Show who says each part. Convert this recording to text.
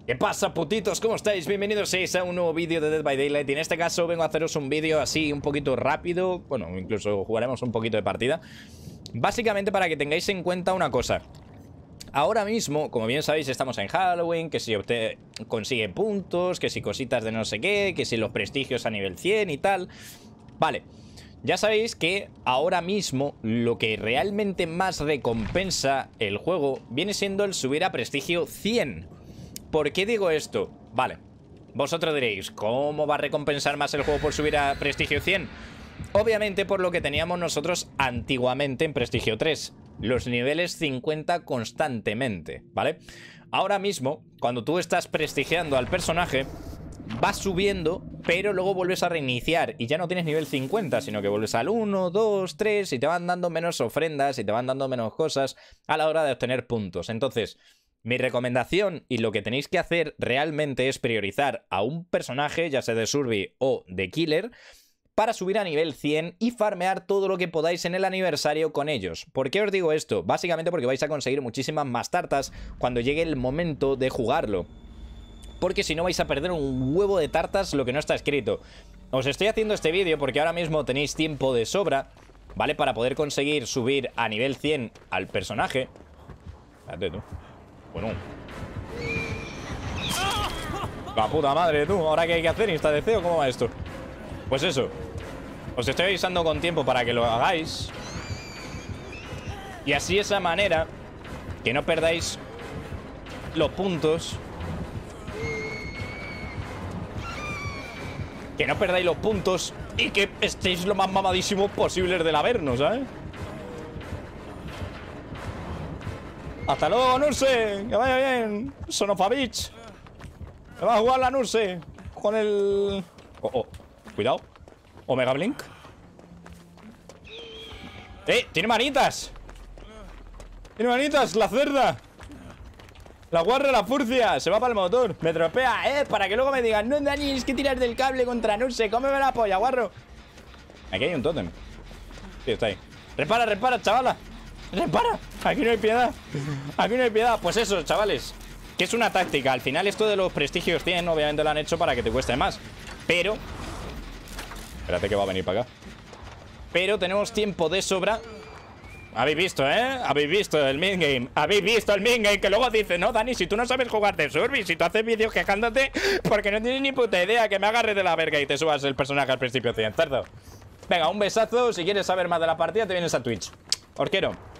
Speaker 1: ¿Qué pasa, putitos? ¿Cómo estáis? Bienvenidos a un nuevo vídeo de Dead by Daylight. Y en este caso vengo a haceros un vídeo así un poquito rápido. Bueno, incluso jugaremos un poquito de partida. Básicamente para que tengáis en cuenta una cosa. Ahora mismo, como bien sabéis, estamos en Halloween. Que si usted consigue puntos, que si cositas de no sé qué, que si los prestigios a nivel 100 y tal. Vale. Ya sabéis que ahora mismo lo que realmente más recompensa el juego viene siendo el subir a prestigio 100. ¿Por qué digo esto? Vale, vosotros diréis, ¿cómo va a recompensar más el juego por subir a prestigio 100? Obviamente por lo que teníamos nosotros antiguamente en prestigio 3, los niveles 50 constantemente, ¿vale? Ahora mismo, cuando tú estás prestigiando al personaje, vas subiendo, pero luego vuelves a reiniciar y ya no tienes nivel 50, sino que vuelves al 1, 2, 3 y te van dando menos ofrendas y te van dando menos cosas a la hora de obtener puntos. Entonces, mi recomendación y lo que tenéis que hacer realmente es priorizar a un personaje, ya sea de Survey o de Killer, para subir a nivel 100 y farmear todo lo que podáis en el aniversario con ellos. ¿Por qué os digo esto? Básicamente porque vais a conseguir muchísimas más tartas cuando llegue el momento de jugarlo. Porque si no vais a perder un huevo de tartas lo que no está escrito. Os estoy haciendo este vídeo porque ahora mismo tenéis tiempo de sobra, ¿vale? Para poder conseguir subir a nivel 100 al personaje. Espérate tú. Bueno. La puta madre, tú. ¿Ahora qué hay que hacer? ¿Insta DC o cómo va esto? Pues eso. Os estoy avisando con tiempo para que lo hagáis. Y así esa manera que no perdáis los puntos. Que no perdáis los puntos y que estéis lo más mamadísimos posibles del Averno, ¿sabes? ¡Hasta luego, Nurse! ¡Que vaya bien! ¡Son of a bitch! ¡Me va a jugar la Nurse! Con el... Oh. Cuidado. Omega Blink. ¡Tiene manitas! ¡Tiene manitas! ¡La cerda! La guarra, la furcia. Se va para el motor. Me tropea, para que luego me digan: no, Dani, es que tiras del cable contra Nurse. Cómeme la polla, guarro. Aquí hay un tótem. Sí, está ahí. Repara, chavala. Repara. Aquí no hay piedad. Aquí no hay piedad. Pues eso, chavales, que es una táctica. Al final esto de los prestigios 100 obviamente lo han hecho para que te cueste más. Pero... espérate que va a venir para acá. Pero tenemos tiempo de sobra. Habéis visto, Habéis visto el mid-game. Habéis visto el mid-game. Que luego dice: no, Dani, si tú no sabes jugar de Survey, si tú haces vídeos quejándote porque no tienes ni puta idea, que me agarres de la verga y te subas el personaje al principio 100, cerdo. Venga, un besazo. Si quieres saber más de la partida, te vienes a Twitch. Os quiero.